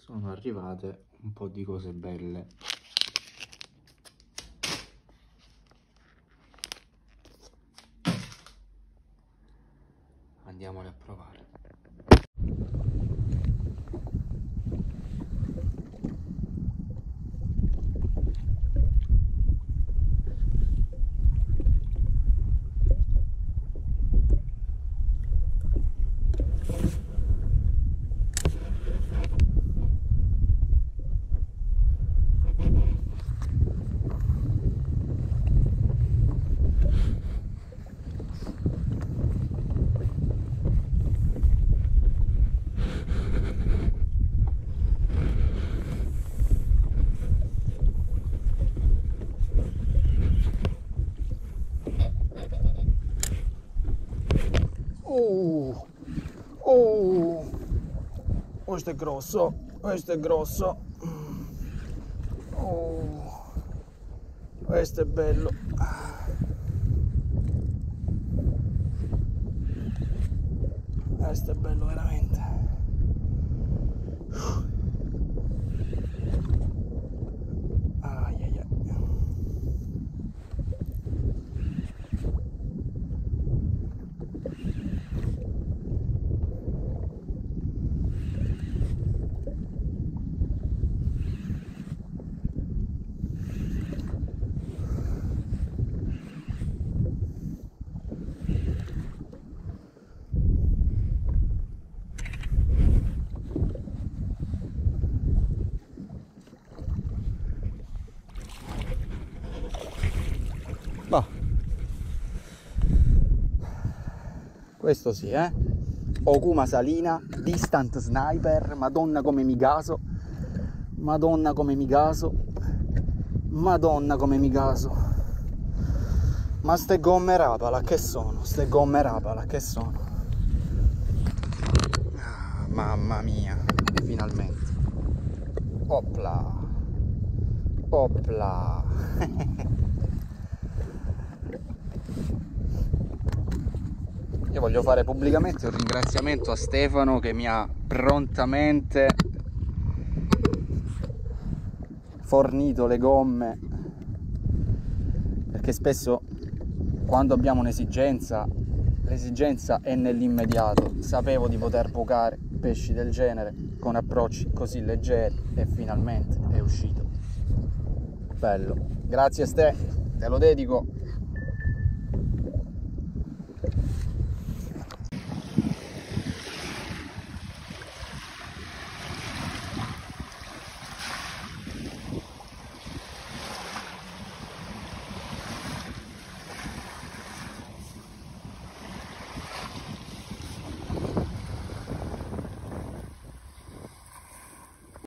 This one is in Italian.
sono arrivate un po' di cose belle. Andiamole a provare. Questo è grosso, questo è grosso. Questo è bello. Questo è bello veramente. Ai ai ai. Questo sì, Okuma Salina, Distant Sniper, madonna come mi gaso, madonna come mi gaso, madonna come mi gaso. Ma ste gomme Rapala che sono? Ste gomme Rapala che sono? Ah, mamma mia, finalmente. Opla, opla. Io voglio fare pubblicamente un ringraziamento a Stefano che mi ha prontamente fornito le gomme, perché spesso quando abbiamo un'esigenza, l'esigenza è nell'immediato. Sapevo di poter bucare pesci del genere con approcci così leggeri e finalmente è uscito. Bello, grazie Ste, te lo dedico.